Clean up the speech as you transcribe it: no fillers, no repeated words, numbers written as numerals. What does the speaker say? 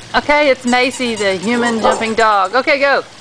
Okay, it's Macy, the human jumping dog. Okay, go.